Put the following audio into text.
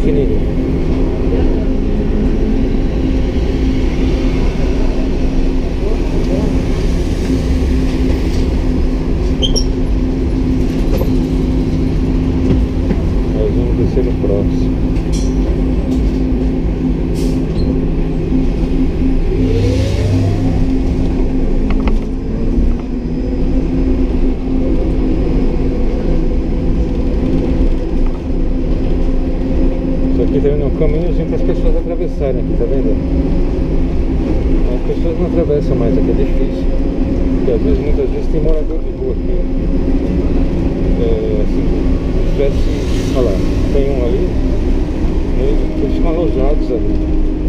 pequenininho. Nós vamos descer no próximo. Aqui também é um caminhozinho para as pessoas atravessarem aqui, tá vendo? As pessoas não atravessam mais, aqui é difícil. Porque às vezes, muitas vezes tem morador de rua aqui. Assim, se tivesse, olha lá, tem um ali, eles ficam alojados ali.